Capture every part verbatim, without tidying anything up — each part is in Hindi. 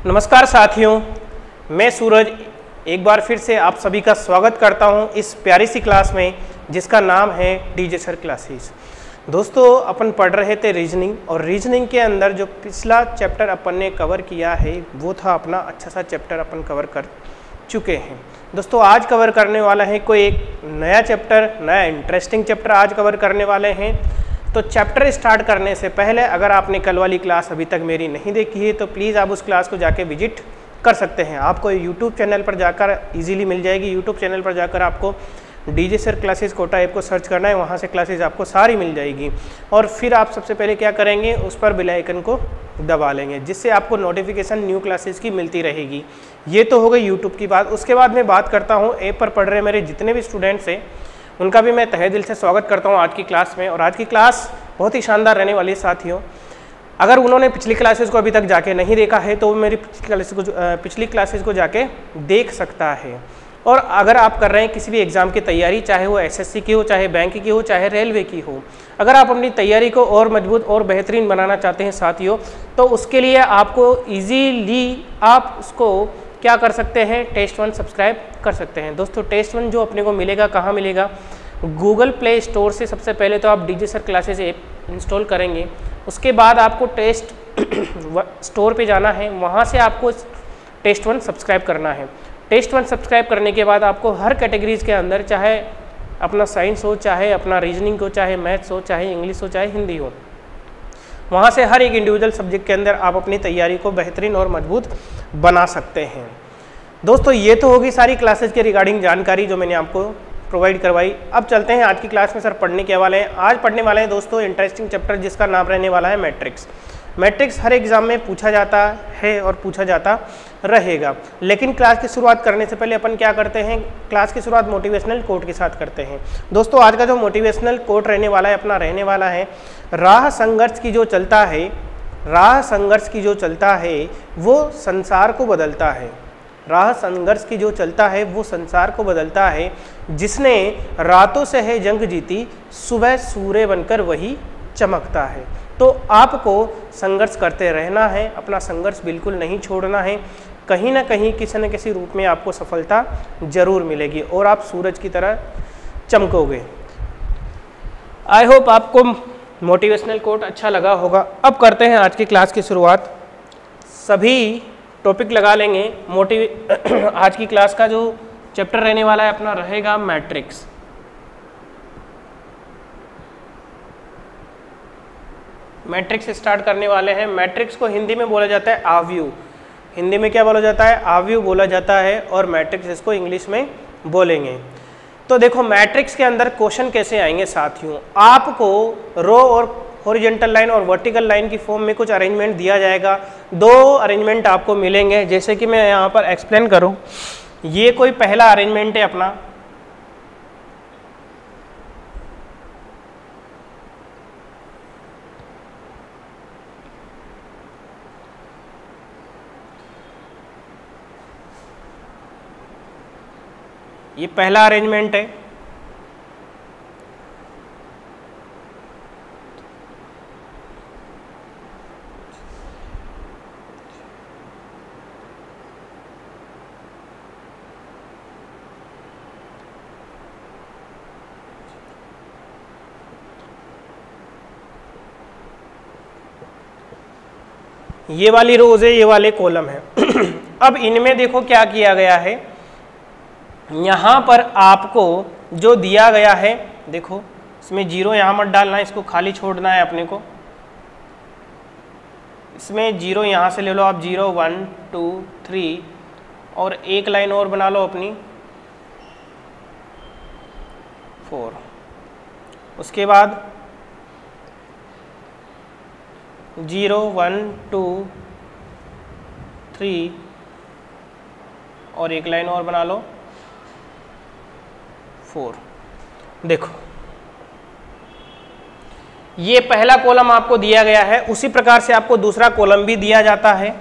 नमस्कार साथियों, मैं सूरज एक बार फिर से आप सभी का स्वागत करता हूं इस प्यारी सी क्लास में जिसका नाम है डीजे सर क्लासेस। दोस्तों, अपन पढ़ रहे थे रीजनिंग, और रीजनिंग के अंदर जो पिछला चैप्टर अपन ने कवर किया है वो था अपना अच्छा सा चैप्टर अपन कवर कर चुके हैं। दोस्तों, आज कवर करने वाला है कोई एक नया चैप्टर, नया इंटरेस्टिंग चैप्टर आज कवर करने वाले हैं। तो चैप्टर स्टार्ट करने से पहले अगर आपने कल वाली क्लास अभी तक मेरी नहीं देखी है तो प्लीज़ आप उस क्लास को जाके विजिट कर सकते हैं। आपको यूट्यूब चैनल पर जाकर इजीली मिल जाएगी। यूट्यूब चैनल पर जाकर आपको DJ sir classes Kota app को सर्च करना है, वहाँ से क्लासेस आपको सारी मिल जाएगी। और फिर आप सबसे पहले क्या करेंगे, उस पर बेल आइकन को दबा लेंगे, जिससे आपको नोटिफिकेशन न्यू क्लासेस की मिलती रहेगी। ये तो हो गई यूट्यूब की बात। उसके बाद मैं बात करता हूँ ऐप पर पढ़ रहे मेरे जितने भी स्टूडेंट्स हैं उनका भी मैं तहे दिल से स्वागत करता हूं आज की क्लास में। और आज की क्लास बहुत ही शानदार रहने वाली है साथियों। अगर उन्होंने पिछली क्लासेस को अभी तक जाके नहीं देखा है तो वो मेरी पिछली क्लासेस को पिछली क्लासेस को जाके देख सकता है। और अगर आप कर रहे हैं किसी भी एग्ज़ाम की तैयारी, चाहे वो एसएससी की हो, चाहे बैंक की हो, चाहे रेलवे की हो, अगर आप अपनी तैयारी को और मजबूत और बेहतरीन बनाना चाहते हैं साथियों, तो उसके लिए आपको ईजीली आप उसको क्या कर सकते हैं, टेस्ट वन सब्सक्राइब कर सकते हैं। दोस्तों, टेस्ट वन जो अपने को मिलेगा कहाँ मिलेगा, गूगल प्ले स्टोर से सबसे पहले तो आप DJ sir classes app install करेंगे। उसके बाद आपको टेस्ट स्टोर पे जाना है, वहाँ से आपको टेस्ट वन सब्सक्राइब करना है। टेस्ट वन सब्सक्राइब करने के बाद आपको हर कैटेगरीज के अंदर, चाहे अपना साइंस हो, चाहे अपना रीजनिंग हो, चाहे मैथ्स हो, चाहे इंग्लिश हो, चाहे हिंदी हो, वहाँ से हर एक इंडिविजुअल सब्जेक्ट के अंदर आप अपनी तैयारी को बेहतरीन और मजबूत बना सकते हैं। दोस्तों, ये तो होगी सारी क्लासेस के रिगार्डिंग जानकारी जो मैंने आपको प्रोवाइड करवाई। अब चलते हैं आज की क्लास में सर पढ़ने के वाले हैं। आज पढ़ने वाले हैं दोस्तों इंटरेस्टिंग चैप्टर जिसका नाम रहने वाला है मैट्रिक्स। मैट्रिक्स हर एग्जाम में पूछा जाता है और पूछा जाता रहेगा। लेकिन क्लास की शुरुआत करने से पहले अपन क्या करते हैं, क्लास की शुरुआत मोटिवेशनल कोट के साथ करते हैं। दोस्तों, आज का जो मोटिवेशनल कोट रहने वाला है अपना रहने वाला है, राह संघर्ष की जो चलता है, राह संघर्ष की जो चलता है वो संसार को बदलता है। राह संघर्ष की जो चलता है वो संसार को बदलता है। जिसने रातों से है जंग जीती, सुबह सूर्य बनकर वही चमकता है। तो आपको संघर्ष करते रहना है, अपना संघर्ष बिल्कुल नहीं छोड़ना है। कहीं ना कहीं किसी न किसी रूप में आपको सफलता जरूर मिलेगी और आप सूरज की तरह चमकोगे। आई होप आपको मोटिवेशनल कोट अच्छा लगा होगा। अब करते हैं आज की क्लास की शुरुआत। सभी टॉपिक लगा लेंगे। मोटिव आज की क्लास का जो चैप्टर रहने वाला है अपना रहेगा मैट्रिक्स। मैट्रिक्स स्टार्ट करने वाले हैं। मैट्रिक्स को हिंदी में बोला जाता है आव्यूह। हिंदी में क्या बोला जाता है, आव्यूह बोला जाता है, और मैट्रिक्स इसको इंग्लिश में बोलेंगे। तो देखो, मैट्रिक्स के अंदर क्वेश्चन कैसे आएंगे साथियों, आपको रो और हॉरिजॉन्टल लाइन और वर्टिकल लाइन की फॉर्म में कुछ अरेंजमेंट दिया जाएगा। दो अरेंजमेंट आपको मिलेंगे, जैसे कि मैं यहाँ पर एक्सप्लेन करूँ। ये कोई पहला अरेंजमेंट है अपना, ये पहला अरेंजमेंट है। ये वाली रोज है, ये वाले कॉलम है। अब इनमें देखो क्या किया गया है, यहाँ पर आपको जो दिया गया है, देखो इसमें जीरो यहाँ मत डालना है, इसको खाली छोड़ना है अपने को। इसमें जीरो यहाँ से ले लो आप, जीरो वन टू थ्री, और एक लाइन और बना लो अपनी फोर। उसके बाद जीरो वन टू थ्री और एक लाइन और बना लो फोर। देखो, ये पहला कॉलम आपको दिया गया है, उसी प्रकार से आपको दूसरा कॉलम भी दिया जाता है।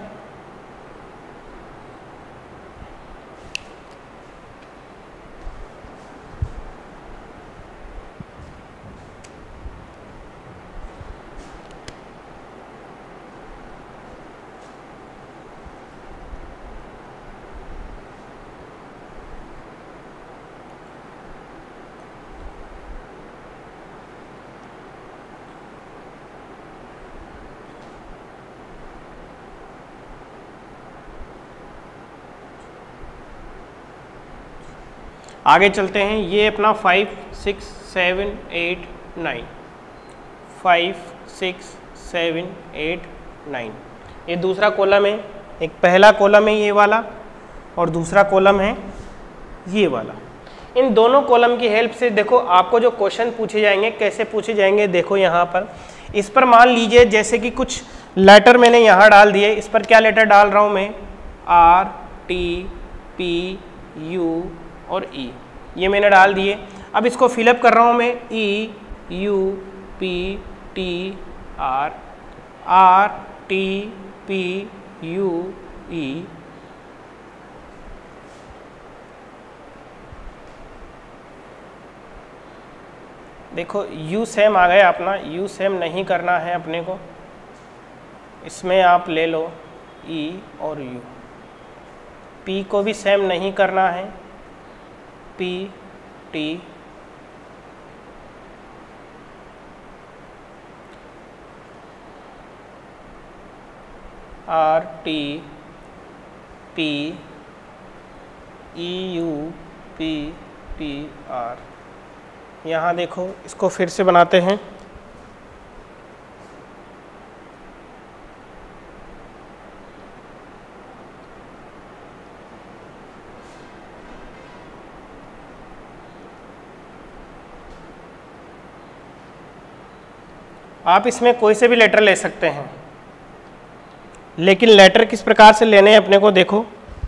आगे चलते हैं, ये अपना five six seven eight nine, five six seven eight nine, ये दूसरा कॉलम है। एक पहला कॉलम है ये वाला और दूसरा कॉलम है ये वाला। इन दोनों कॉलम की हेल्प से देखो आपको जो क्वेश्चन पूछे जाएंगे कैसे पूछे जाएंगे। देखो यहाँ पर इस पर मान लीजिए जैसे कि कुछ लेटर मैंने यहाँ डाल दिए, इस पर क्या लेटर डाल रहा हूँ मैं, आर टी पी यू और ई, ये मैंने डाल दिए। अब इसको फिलअप कर रहा हूँ मैं, E U P T R, R T P U E, देखो यू सेम आ गया अपना, यू सेम नहीं करना है अपने को, इसमें आप ले लो ई और यू। पी को भी सेम नहीं करना है, P T, R T P E U P T R. यहाँ देखो इसको फिर से बनाते हैं, आप इसमें कोई से भी लेटर ले सकते हैं, लेकिन लेटर किस प्रकार से लेने हैं अपने को देखो,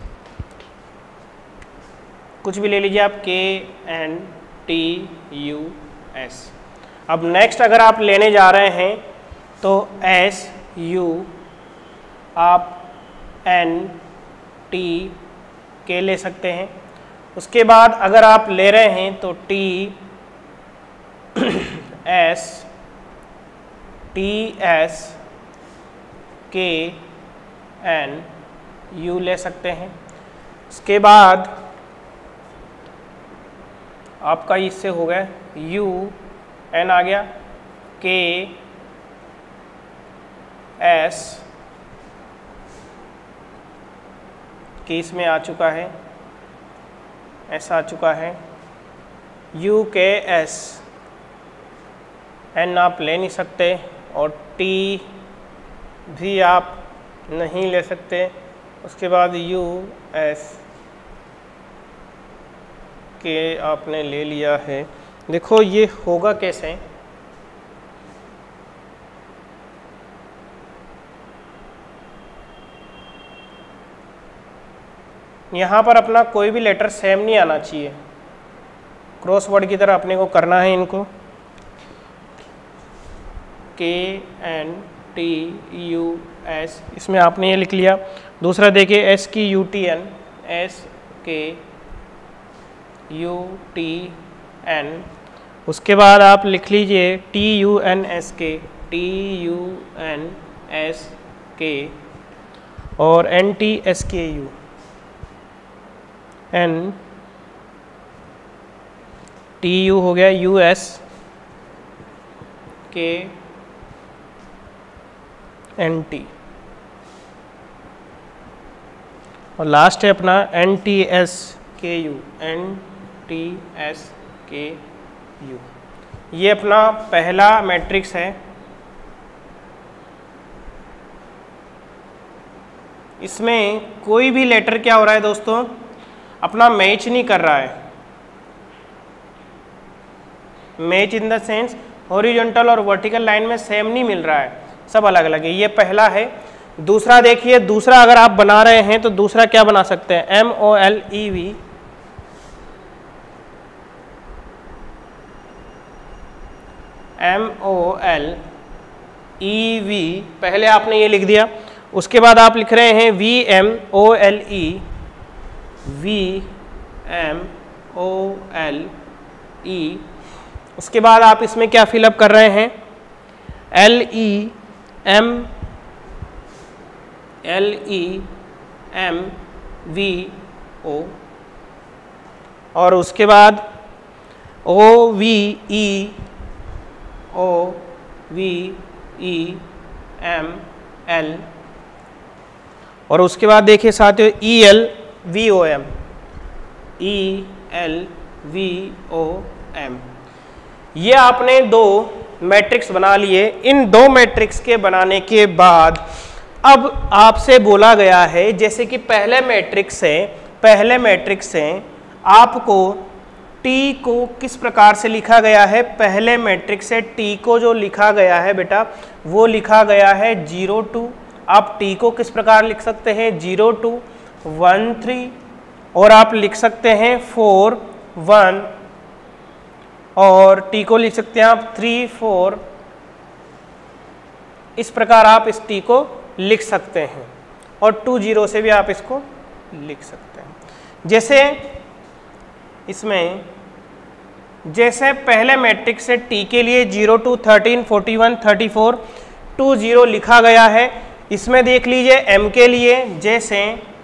कुछ भी ले लीजिए आप, K N T U S. अब नेक्स्ट अगर आप लेने जा रहे हैं तो एस यू, आप एन टी के ले सकते हैं। उसके बाद अगर आप ले रहे हैं तो T S, T S K N U ले सकते हैं। उसके बाद आपका इससे हो गया यू एन आ गया, के एस के इसमें आ चुका है, ऐसा आ चुका है, यू के एस, एन आप ले नहीं सकते और टी भी आप नहीं ले सकते। उसके बाद यू एस के आपने ले लिया है। देखो ये होगा कैसे, यहाँ पर अपना कोई भी लेटर सेम नहीं आना चाहिए, क्रॉस वर्ड की तरह अपने को करना है इनको। के एन टी यू एस, इसमें आपने ये लिख लिया। दूसरा देखिए S K U T N, S K U T N, उसके बाद आप लिख लीजिए T U N S K, T U N S K और N T S K U, N T U हो गया, U S K N T, और लास्ट है अपना N T S K U, N T S K U. ये अपना पहला मैट्रिक्स है। इसमें कोई भी लेटर क्या हो रहा है दोस्तों, अपना मैच नहीं कर रहा है। Match in the sense horizontal और वर्टिकल लाइन में सेम नहीं मिल रहा है, सब अलग अलग है। ये पहला है। दूसरा देखिए, दूसरा अगर आप बना रहे हैं तो दूसरा क्या बना सकते हैं, M O L E V, M O L E V, पहले आपने ये लिख दिया। उसके बाद आप लिख रहे हैं V M O L E, V M O L E. उसके बाद आप इसमें क्या फिलअप कर रहे हैं, L E M, L E M V O, और उसके बाद O V E, O V E M L, और उसके बाद देखिए साथियों E L V O M, E L V O M. ये आपने दो मैट्रिक्स बना लिए। इन दो मैट्रिक्स के बनाने के बाद अब आपसे बोला गया है, जैसे कि पहले मैट्रिक्स से पहले मैट्रिक्स से आपको टी को किस प्रकार से लिखा गया है। पहले मैट्रिक्स से टी को जो लिखा गया है बेटा वो लिखा गया है जीरो टू। आप टी को किस प्रकार लिख सकते हैं, जीरो टू वन थ्री, और आप लिख सकते हैं फोर वन, और टी को लिख सकते हैं आप थ्री फोर। इस प्रकार आप इस टी को लिख सकते हैं, और टू जीरो से भी आप इसको लिख सकते हैं। जैसे इसमें जैसे पहले मैट्रिक्स से टी के लिए zero two thirteen forty one thirty four two zero लिखा गया है, इसमें देख लीजिए एम के लिए जैसे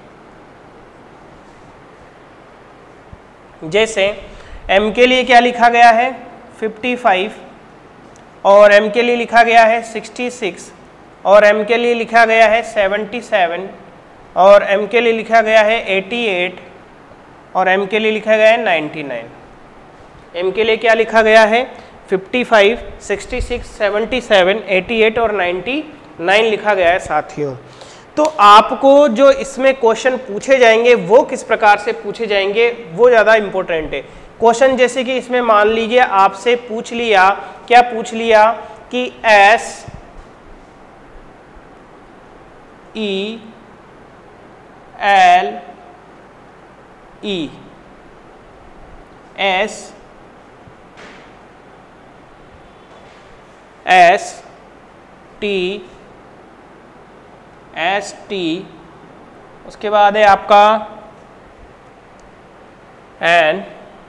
जैसे एम के लिए क्या लिखा गया है फिफ्टी फाइव, और एम के लिए लिखा गया है सिक्सटी सिक्स, और एम के लिए लिखा गया है सेवेंटी सेवन, और एम के लिए लिखा गया है एटी एट, और एम के लिए लिखा गया है नाइन्टी नाइन। एम के लिए क्या लिखा गया है fifty five, sixty six, seventy seven, eighty eight और नाइन्टी नाइन लिखा गया है साथियों। तो आपको जो इसमें क्वेश्चन पूछे जाएंगे वो किस प्रकार से पूछे जाएंगे वो ज़्यादा इम्पोर्टेंट है। क्वेश्चन जैसे कि इसमें मान लीजिए आपसे पूछ लिया, क्या पूछ लिया कि S E L E S S T S T, उसके बाद है आपका एन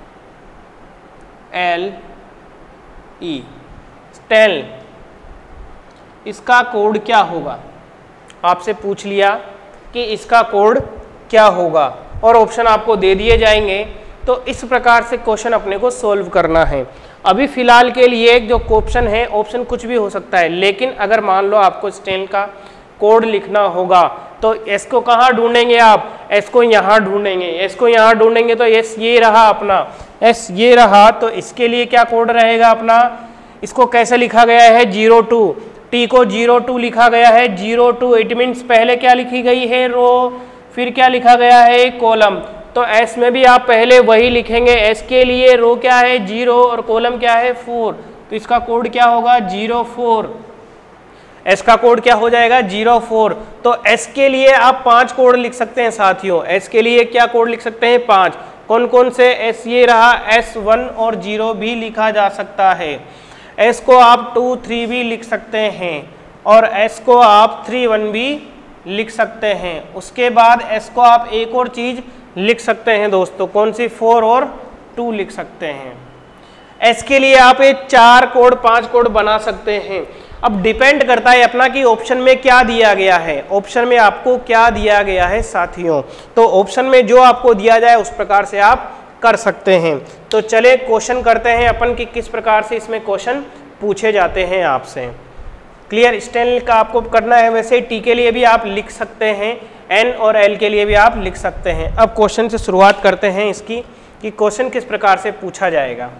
एल ई स्टेल, इसका कोड क्या होगा। आपसे पूछ लिया कि इसका कोड क्या होगा, और ऑप्शन आपको दे दिए जाएंगे। तो इस प्रकार से क्वेश्चन अपने को सोल्व करना है। अभी फिलहाल के लिए जो ऑप्शन है, ऑप्शन कुछ भी हो सकता है, लेकिन अगर मान लो आपको स्टेल का कोड लिखना होगा तो एस को कहाँ ढूंढेंगे आप, एस को यहाँ ढूंढेंगे, एस को यहाँ ढूंढेंगे तो एस ये रहा अपना, एस ये रहा, तो इसके लिए क्या कोड रहेगा अपना, इसको कैसे लिखा गया है जीरो टू, टी को जीरो टू लिखा गया है जीरो टू, इट मीन्स पहले क्या लिखी गई है रो, फिर क्या लिखा गया है कॉलम। तो एस में भी आप पहले वही लिखेंगे, एस के लिए रो क्या है जीरो और कॉलम क्या है फोर, तो इसका कोड क्या होगा जीरो फोर, एस का कोड क्या हो जाएगा जीरो फोर। तो एस के लिए आप पांच कोड लिख सकते हैं साथियों, एस के लिए क्या कोड लिख सकते हैं पांच, कौन कौन से, एस ये रहा, एस वन और जीरो भी लिखा जा सकता है, एस को आप टू थ्री भी लिख सकते हैं, और एस को आप थ्री वन भी लिख सकते हैं। उसके बाद एस को आप एक और चीज लिख सकते हैं दोस्तों, कौन सी, फोर और टू लिख सकते हैं। एस के लिए आप एक चार कोड पांच कोड बना सकते हैं। अब डिपेंड करता है अपना कि ऑप्शन में क्या दिया गया है, ऑप्शन में आपको क्या दिया गया है साथियों। तो ऑप्शन में जो आपको दिया जाए उस प्रकार से आप कर सकते हैं। तो चले क्वेश्चन करते हैं अपन कि किस प्रकार से इसमें क्वेश्चन पूछे जाते हैं आपसे। क्लियर, स्टेल का आपको करना है, वैसे टी के लिए भी आप लिख सकते हैं, एन और एल के लिए भी आप लिख सकते हैं। अब क्वेश्चन से शुरुआत करते हैं इसकी कि क्वेश्चन किस प्रकार से पूछा जाएगा।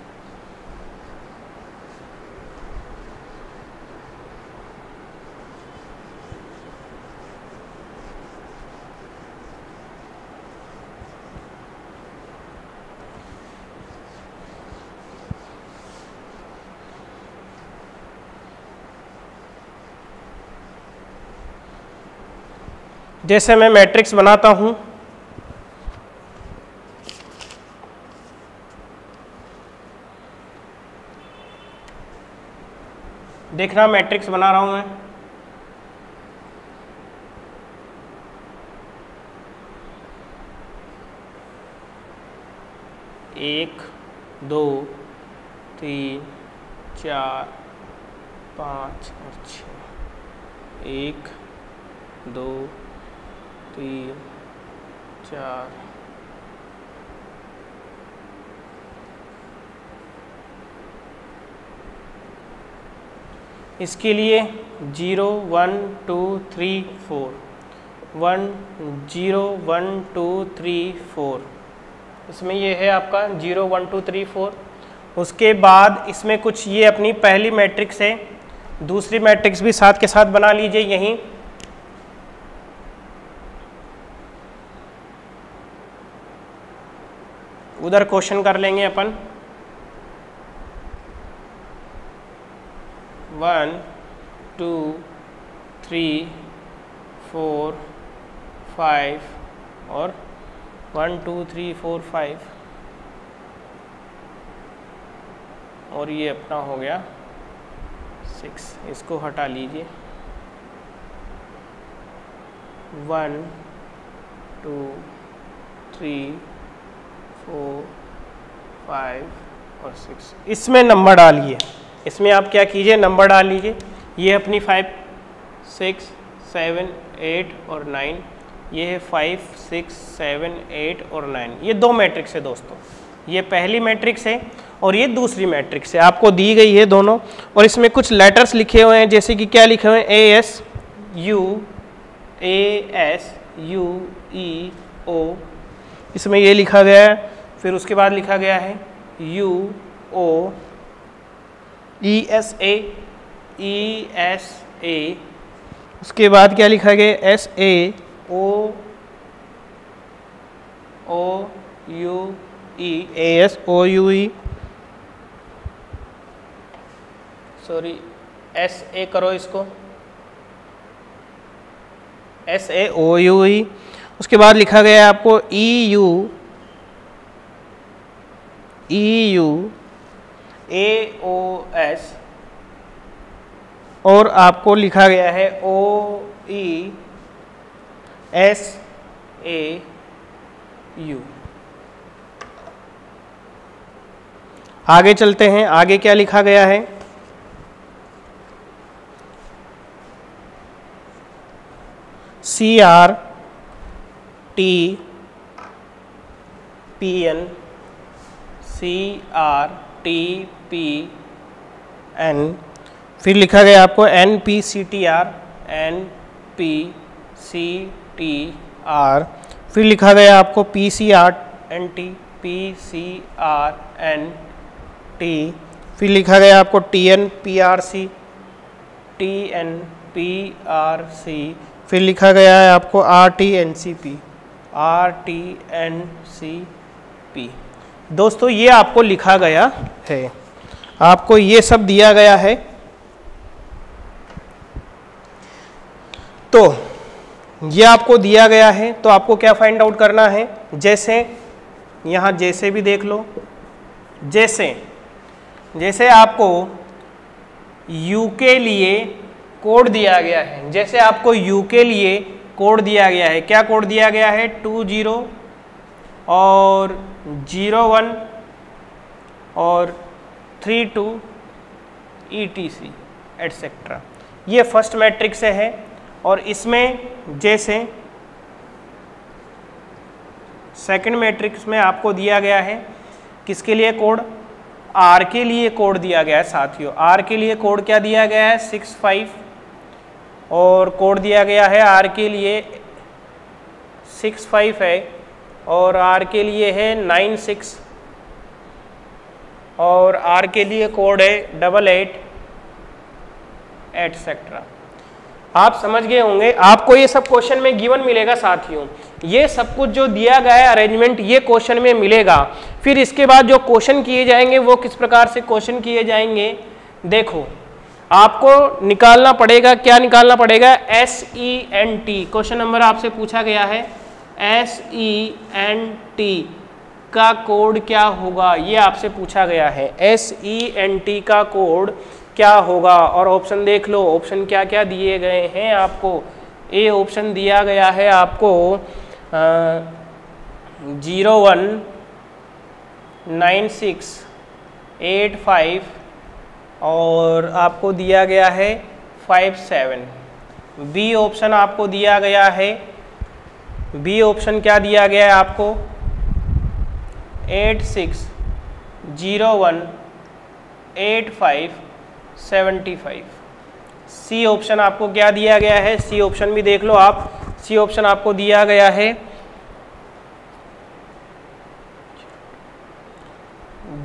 जैसे मैं मैट्रिक्स बनाता हूं, देखना मैट्रिक्स बना रहा हूं मैं, एक दो तीन चार पाँच और छः, एक दो तीन चार, इसके लिए zero one two three four, one zero one two three four, इसमें ये है आपका zero one two three four. उसके बाद इसमें कुछ ये अपनी पहली मैट्रिक्स है, दूसरी मैट्रिक्स भी साथ के साथ बना लीजिए यहीं। उधर क्वेश्चन कर लेंगे अपन। One two three four five और one two three four five, और ये अपना हो गया सिक्स। इसको हटा लीजिए। One two three four five और सिक्स, इसमें नंबर डालिए। इसमें आप क्या कीजिए, नंबर डाल लीजिए। ये अपनी फाइव सिक्स सेवन एट और नाइन, ये है फाइव सिक्स सेवन एट और नाइन। ये दो मैट्रिक्स है दोस्तों, ये पहली मैट्रिक्स है और ये दूसरी मैट्रिक्स है, आपको दी गई है दोनों। और इसमें कुछ लेटर्स लिखे हुए हैं, जैसे कि क्या लिखे हुए हैं, A S U A S U E O, इसमें ये लिखा गया है। फिर उसके बाद लिखा गया है U O E S A E S A, उसके बाद क्या लिखा गया, S A O O U E A S O U E, sorry S A करो इसको, एस ए ओ यू ई। उसके बाद लिखा गया है आपको E U E U A O S, और आपको लिखा गया है ओ ई एस ए यू। आगे चलते हैं, आगे क्या लिखा गया है, C R T P N, C R T P N, फिर लिखा गया आपको N P C T R, N P C T R, फिर लिखा गया आपको P C R N T, P C R N T, फिर लिखा गया आपको T N P R C, T N P R C, फिर लिखा गया है आपको R T N C P, R T N C P. दोस्तों ये आपको लिखा गया है, आपको ये सब दिया गया है। तो ये आपको दिया गया है, तो आपको क्या फाइंड आउट करना है, जैसे यहाँ जैसे भी देख लो, जैसे जैसे आपको यू के लिए कोड दिया गया है, जैसे आपको यू के लिए कोड दिया गया है, क्या कोड दिया गया है, टू जीरो और जीरो वन और three two E T C etcetera, ये फर्स्ट मैट्रिक्स है। और इसमें जैसे सेकंड मैट्रिक्स में आपको दिया गया है किसके लिए कोड, आर के लिए कोड दिया गया है साथियों। आर के लिए कोड क्या दिया गया है, सिक्स फाइव, और कोड दिया गया है आर के लिए सिक्स फाइव है, और आर के लिए है नाइन सिक्स, और आर के लिए कोड है डबल एट एटसेट्रा। आप समझ गए होंगे, आपको ये सब क्वेश्चन में गिवन मिलेगा साथियों, ये सब कुछ जो दिया गया है अरेंजमेंट ये क्वेश्चन में मिलेगा। फिर इसके बाद जो क्वेश्चन किए जाएंगे वो किस प्रकार से क्वेश्चन किए जाएंगे, देखो आपको निकालना पड़ेगा, क्या निकालना पड़ेगा, S E N T. Question number आपसे पूछा गया है एस ई एन टी का कोड क्या होगा, ये आपसे पूछा गया है, एस ई एन टी का कोड क्या होगा। और ऑप्शन देख लो, ऑप्शन क्या क्या दिए गए हैं आपको। ए ऑप्शन दिया गया है आपको zero one nine six eight five, और आपको दिया गया है फाइव सेवन। बी ऑप्शन आपको दिया गया है, बी ऑप्शन क्या दिया गया है आपको, eight six zero one eight five seventy five. C option आपको क्या दिया गया है, सी ऑप्शन भी देख लो आप, सी ऑप्शन आपको दिया गया है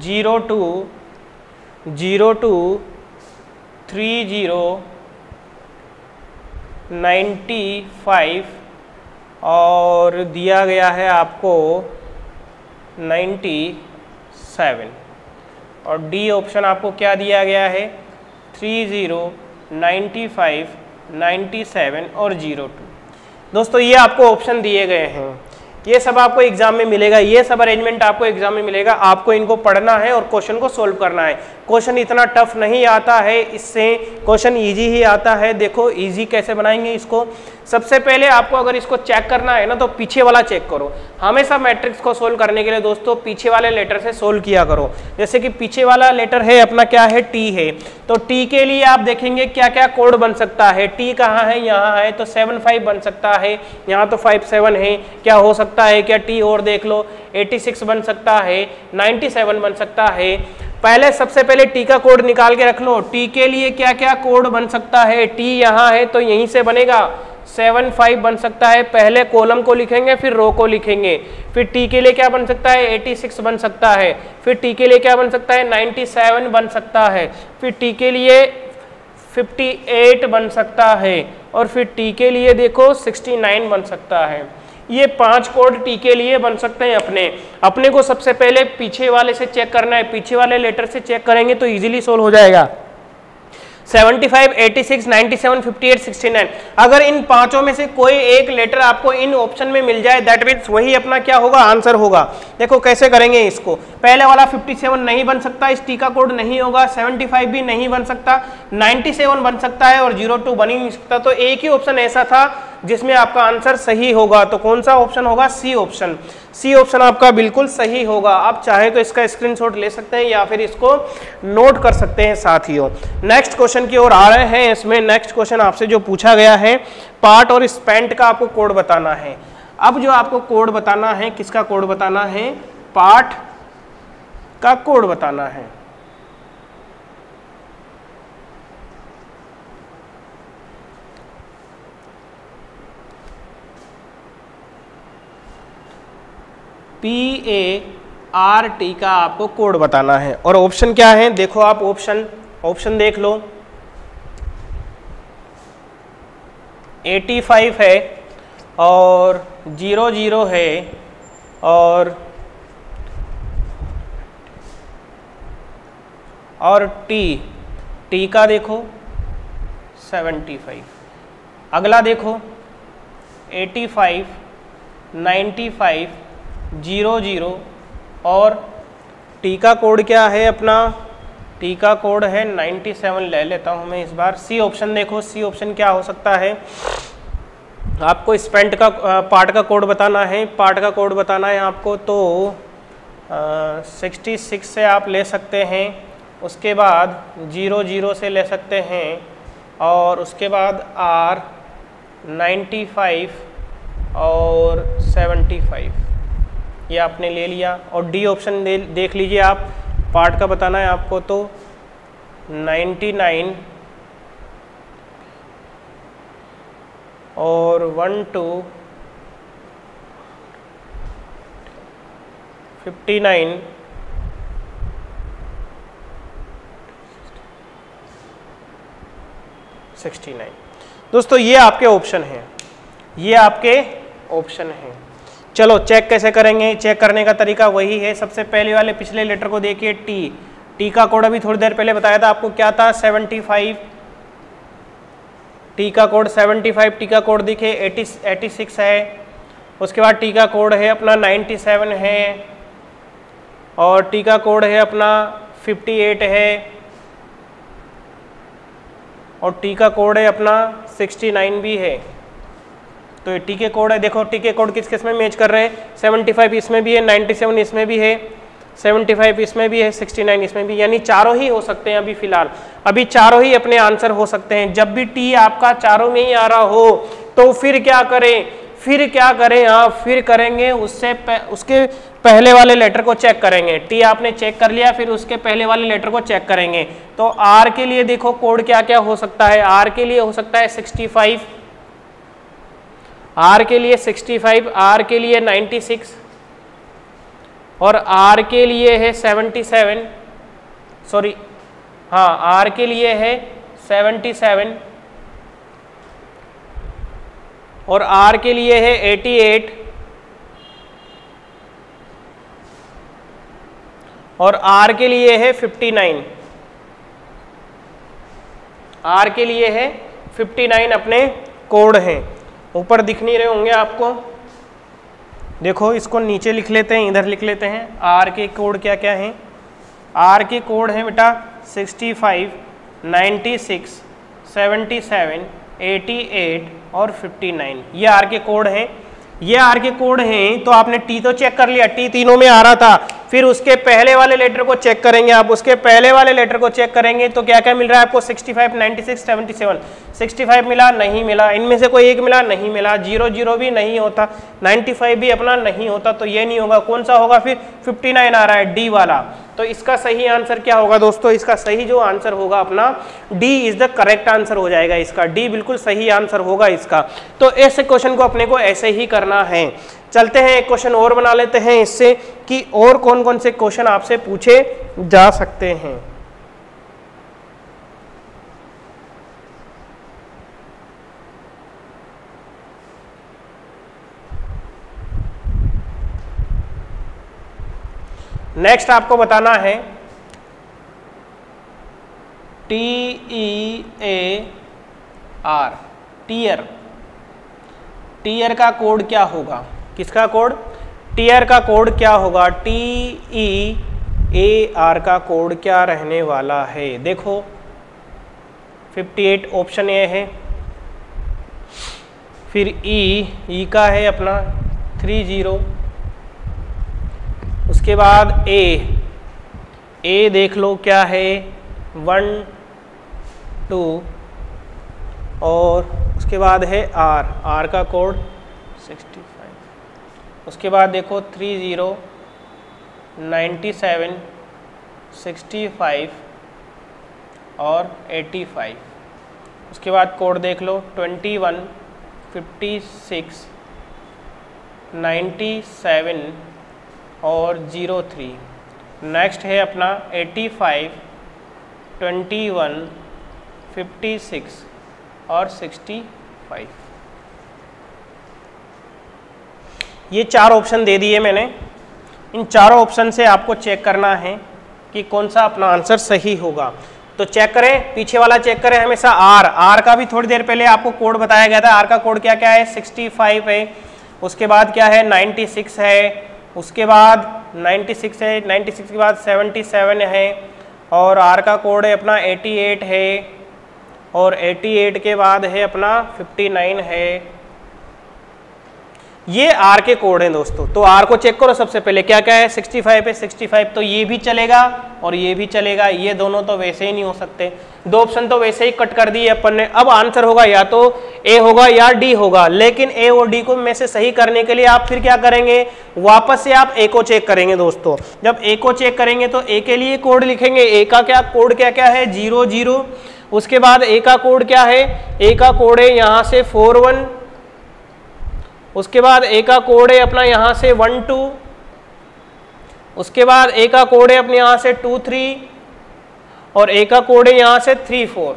zero two zero two three zero ninety five और दिया गया है आपको नाइन्टी सेवन और डी ऑप्शन आपको क्या दिया गया है three zero ninety five ninety seven और ज़ीरो टू। दोस्तों ये आपको ऑप्शन दिए गए हैं, ये सब आपको एग्जाम में मिलेगा, ये सब अरेंजमेंट आपको एग्जाम में मिलेगा, आपको इनको पढ़ना है और क्वेश्चन को सोल्व करना है। क्वेश्चन इतना टफ नहीं आता है, इससे क्वेश्चन इजी ही आता है। देखो इजी कैसे बनाएंगे इसको। सबसे पहले आपको अगर इसको चेक करना है ना तो पीछे वाला चेक करो। हमेशा मैट्रिक्स को सोल्व करने के लिए दोस्तों पीछे वाले लेटर से सोल्व किया करो। जैसे कि पीछे वाला लेटर है अपना क्या है टी है, तो टी के लिए आप देखेंगे क्या क्या कोड बन सकता है। टी कहाँ है, यहाँ है, तो सेवन फाइव बन सकता है, यहाँ तो फाइव सेवन है। क्या हो सकता है, क्या टी और देख लो, एटी सिक्स बन सकता है, नाइन्टी सेवन बन सकता है। पहले सबसे पहले टी का कोड निकाल के रख लो। टी के लिए क्या क्या कोड बन सकता है, टी यहाँ है तो यहीं से बनेगा सेवन फाइव बन सकता है। पहले कॉलम को लिखेंगे फिर रो को लिखेंगे। फिर टी के लिए क्या बन सकता है, एटी सिक्स बन सकता है। फिर टी के लिए क्या बन सकता है, नाइन्टी सेवन बन सकता है। फिर टी के लिए फिफ्टी एट बन सकता है और फिर टी के लिए देखो सिक्सटी नाइन बन सकता है। ये पांच कोड टी के लिए बन सकते हैं। अपने अपने को सबसे पहले पीछे वाले से चेक करना है, पीछे वाले लेटर से चेक करेंगे तो इजीली सोल्व हो जाएगा। Seventy five, eighty six, ninety seven, fifty eight, sixty nine. अगर इन पांचों में से कोई एक लेटर आपको इन ऑप्शन में मिल जाए दैट मीन्स वही अपना क्या होगा, आंसर होगा। देखो कैसे करेंगे इसको। पहले वाला फिफ्टी सेवन नहीं बन सकता, इस टी का कोड नहीं होगा। सेवेंटी फाइव भी नहीं बन सकता, नाइन्टी सेवन बन सकता है और ज़ीरो टू बन ही नहीं सकता। तो एक ही ऑप्शन ऐसा था जिसमें आपका आंसर सही होगा, तो कौन सा ऑप्शन होगा, सी ऑप्शन। सी ऑप्शन आपका बिल्कुल सही होगा। आप चाहे तो इसका स्क्रीनशॉट ले सकते हैं या फिर इसको नोट कर सकते हैं साथियों। नेक्स्ट क्वेश्चन की ओर आ रहे हैं। इसमें नेक्स्ट क्वेश्चन आपसे जो पूछा गया है, पार्ट और स्पेंट का आपको कोड बताना है। अब जो आपको कोड बताना है, किसका कोड बताना है, पार्ट का कोड बताना है। पी ए आर टी का आपको कोड बताना है। और ऑप्शन क्या है, देखो आप ऑप्शन ऑप्शन देख लो। एटी फाइव है और ज़ीरो ज़ीरो है और और टी टी का देखो सेवेंटी फाइव। अगला देखो eighty five, ninety five, zero zero और टी का कोड क्या है अपना, टी का कोड है नाइन्टी सेवन। ले लेता हूँ मैं इस बार। सी ऑप्शन देखो, सी ऑप्शन क्या हो सकता है, आपको स्पेंट का पार्ट का कोड बताना है। पार्ट का कोड बताना है आपको तो सिक्सटी सिक्स से आप ले सकते हैं, उसके बाद ज़ीरो ज़ीरो से ले सकते हैं और उसके बाद आर नाइन्टी फाइव और सेवेंटी फाइव, ये आपने ले लिया। और डी ऑप्शन दे, देख लीजिए आप, पार्ट का बताना है आपको तो नाइन्टी नाइन और one two fifty nine sixty nine. दोस्तों ये आपके ऑप्शन हैं, ये आपके ऑप्शन हैं। चलो चेक कैसे करेंगे, चेक करने का तरीका वही है। सबसे पहले वाले पिछले लेटर को देखिए, टी टी का कोड अभी थोड़ी देर पहले बताया था आपको क्या था, सेवेंटी फाइव। टी का कोड सेवेंटी फाइव, टी का कोड देखिए एटी एटी सिक्स है। उसके बाद टी का कोड है अपना नाइन्टी सेवन है और टी का कोड है अपना फिफ्टी एट है और टी का कोड है अपना सिक्सटी नाइन भी है। तो ये टी के कोड है, देखो टी के कोड किस किस में मैच कर रहे हैं, सेवेंटी फाइव इसमें भी है, नाइन्टी सेवन इसमें भी है, सेवेंटी फाइव इसमें भी है, सिक्सटी नाइन इसमें भी, यानी चारों ही हो सकते हैं अभी फिलहाल। अभी चारों ही अपने आंसर हो सकते हैं। जब भी टी आपका चारों में ही आ रहा हो तो फिर क्या करें, फिर क्या करें आप फिर करेंगे उससे पह, उसके पहले वाले लेटर को चेक करेंगे। टी आपने चेक कर लिया, फिर उसके पहले वाले लेटर को चेक करेंगे। तो आर के लिए देखो कोड क्या क्या हो सकता है। आर के लिए हो सकता है सिक्सटी फाइव, आर के लिए सिक्सटी फाइव, आर के लिए नाइन्टी सिक्स और आर के लिए है सेवेंटी सेवन, सॉरी हाँ आर के लिए है सेवेंटी सेवन और आर के लिए है एटी एट और आर के लिए है फिफ्टी नाइन, आर के लिए है फिफ्टी नाइन अपने कोड हैं। ऊपर दिख नहीं रहे होंगे आपको, देखो इसको नीचे लिख लेते हैं, इधर लिख लेते हैं। आर के कोड क्या क्या हैं? आर के कोड हैं बेटा sixty five, ninety six, seventy seven, eighty eight और फिफ्टी नाइन, ये आर के कोड हैं। ये आर के कोड हैं तो आपने टी तो चेक कर लिया, टी तीनों में आ रहा था। फिर उसके पहले वाले लेटर को चेक करेंगे आप, उसके पहले वाले लेटर को चेक करेंगे तो क्या क्या मिल रहा है आपको? Sixty five, ninety six, seventy seven, sixty five मिला नहीं मिला, इनमें से कोई एक मिला नहीं मिला, जीरो जीरो भी नहीं होता, नाइन्टी फाइव भी अपना नहीं होता, तो ये नहीं होगा। कौन सा होगा फिर? फिफ्टी नाइन आ रहा है, डी वाला। तो इसका सही आंसर क्या होगा दोस्तों? इसका सही जो आंसर होगा अपना D is the correct answer हो जाएगा इसका, डी बिल्कुल सही आंसर होगा इसका। तो ऐसे क्वेश्चन को अपने को ऐसे ही करना है। चलते हैं एक क्वेश्चन और बना लेते हैं इससे कि और कौन कौन से क्वेश्चन आपसे पूछे जा सकते हैं। नेक्स्ट आपको बताना है T E A R, tear. Tear का कोड क्या होगा? किसका कोड? टीयर का कोड क्या होगा? टी ई ए आर का कोड क्या रहने वाला है? देखो फिफ्टी एट ऑप्शन ए है, फिर ई, ई का है अपना थ्री जीरो, उसके बाद ए, ए देख लो क्या है वन टू, और उसके बाद है आर, आर का कोड सिक्सटी फाइव, उसके बाद देखो three zero, ninety seven, sixty five और एटी फाइव, उसके बाद कोड देख लो twenty one, fifty six, ninety seven और ज़ीरो थ्री। नेक्स्ट है अपना eighty five, twenty one, fifty six और सिक्सटी फाइव। ये चार ऑप्शन दे दिए मैंने। इन चारों ऑप्शन से आपको चेक करना है कि कौन सा अपना आंसर सही होगा। तो चेक करें, पीछे वाला चेक करें हमेशा। आर, आर का भी थोड़ी देर पहले आपको कोड बताया गया था। आर का कोड क्या क्या है? सिक्सटी फाइव है, उसके बाद क्या है नाइन्टी सिक्स है, उसके बाद नाइन्टी सिक्स है, नाइन्टी सिक्स के बाद सेवेंटी सेवन है, और आर का कोड है अपना एटी एट है, और एटी एट के बाद है अपना फिफ्टी नाइन है। ये आर के कोड हैं दोस्तों। तो आर को चेक करो सबसे पहले, क्या क्या है? सिक्सटी फाइव है, सिक्सटी फाइव, तो ये भी चलेगा और ये भी चलेगा। ये दोनों तो वैसे ही नहीं हो सकते, दो ऑप्शन तो वैसे ही कट कर दिए अपन ने। अब आंसर होगा या तो ए होगा या डी होगा, लेकिन ए और डी को में से सही करने के लिए आप फिर क्या करेंगे? वापस से आप ए को चेक करेंगे दोस्तों। जब ए को चेक करेंगे तो ए के लिए कोड लिखेंगे। ए का क्या कोड क्या क्या है? Zero zero. उसके बाद ए का कोड क्या है? ए का कोड है यहाँ से फोर वन, उसके बाद ए का कोड है अपना यहाँ से वन टू, उसके बाद ए का कोड है अपने यहाँ से टू थ्री, और ए का कोड है यहाँ से थ्री फोर।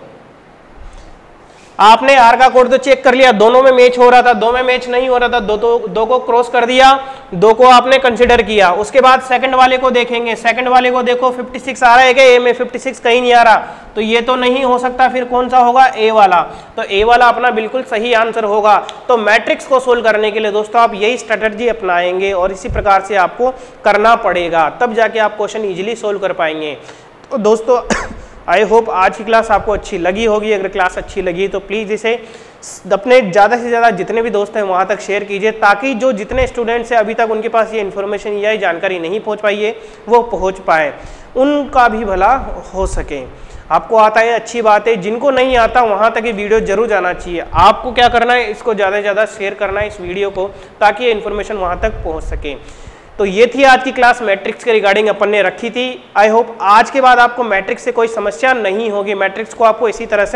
आपने आर का कोड तो चेक कर लिया, दोनों में मैच हो रहा था, दो में मैच नहीं हो रहा था, दो तो दो को क्रॉस कर दिया, दो को आपने कंसिडर किया। उसके बाद सेकंड वाले को देखेंगे, सेकंड वाले को देखो फिफ्टी सिक्स आ रहा है क्या? ए में फिफ्टी सिक्स कहीं नहीं आ रहा, तो ये तो नहीं हो सकता। फिर कौन सा होगा? ए वाला। तो ए वाला अपना बिल्कुल सही आंसर होगा। तो मैट्रिक्स को सोल्व करने के लिए दोस्तों आप यही स्ट्रेटजी अपनाएंगे और इसी प्रकार से आपको करना पड़ेगा, तब जाके आप क्वेश्चन ईजिली सोल्व कर पाएंगे। तो दोस्तों आई होप आज की क्लास आपको अच्छी लगी होगी। अगर क्लास अच्छी लगी तो प्लीज़ इसे अपने ज़्यादा से ज़्यादा जितने भी दोस्त हैं वहाँ तक शेयर कीजिए, ताकि जो जितने स्टूडेंट्स हैं अभी तक उनके पास ये इन्फॉर्मेशन या ये जानकारी नहीं पहुँच पाई है वो पहुँच पाए, उनका भी भला हो सके। आपको आता है अच्छी बात है, जिनको नहीं आता वहाँ तक ये वीडियो जरूर जाना चाहिए। आपको क्या करना है? इसको ज़्यादा से ज़्यादा शेयर करना है इस वीडियो को, ताकि ये इन्फॉर्मेशन वहाँ तक पहुँच सके। तो ये थी आज की क्लास, मैट्रिक्स के रिगार्डिंग अपन ने रखी थी। आई होप आज के बाद आपको मैट्रिक्स से कोई समस्या नहीं होगी, मैट्रिक्स को आपको इसी तरह से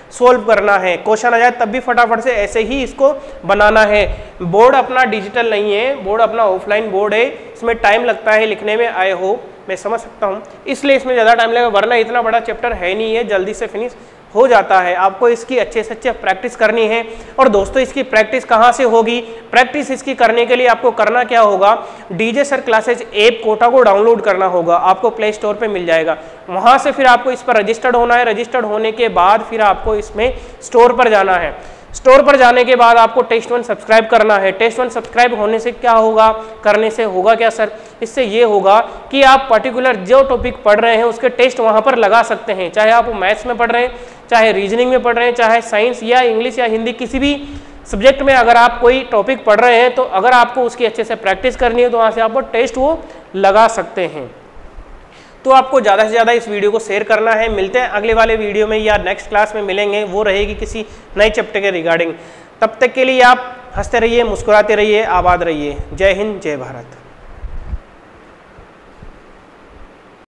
सोल्व करना है, क्वेश्चन आ जाए तब भी फटाफट से ऐसे ही इसको बनाना है। बोर्ड अपना डिजिटल नहीं है, बोर्ड अपना ऑफलाइन बोर्ड है, इसमें टाइम लगता है लिखने में, आई होप मैं समझ सकता हूँ, इसलिए इसमें ज़्यादा टाइम लगेगा, वरना इतना बड़ा चैप्टर है नहीं है, जल्दी से फिनिश हो जाता है। आपको इसकी अच्छे से अच्छे प्रैक्टिस करनी है। और दोस्तों इसकी प्रैक्टिस कहाँ से होगी? प्रैक्टिस इसकी करने के लिए आपको करना क्या होगा, DJ sir classes app Kota को डाउनलोड करना होगा, आपको प्ले स्टोर पे मिल जाएगा। वहाँ से फिर आपको इस पर रजिस्टर्ड होना है, रजिस्टर्ड होने के बाद फिर आपको इसमें स्टोर पर जाना है। स्टोर पर जाने के बाद आपको टेस्ट वन सब्सक्राइब करना है। टेस्ट वन सब्सक्राइब होने से क्या होगा, करने से होगा क्या सर? इससे ये होगा कि आप पर्टिकुलर जो टॉपिक पढ़ रहे हैं उसके टेस्ट वहाँ पर लगा सकते हैं, चाहे आप मैथ्स में पढ़ रहे हैं, चाहे रीजनिंग में पढ़ रहे हैं, चाहे साइंस या इंग्लिश या हिंदी, किसी भी सब्जेक्ट में अगर आप कोई टॉपिक पढ़ रहे हैं तो अगर आपको उसकी अच्छे से प्रैक्टिस करनी है तो वहाँ से आप वो टेस्ट वो लगा सकते हैं। तो आपको ज़्यादा से ज़्यादा इस वीडियो को शेयर करना है। मिलते हैं अगले वाले वीडियो में या नेक्स्ट क्लास में मिलेंगे, वो रहेगी किसी नए चैप्टर के रिगार्डिंग। तब तक के लिए आप हंसते रहिए, मुस्कुराते रहिए, आबाद रहिए। जय हिंद, जय भारत।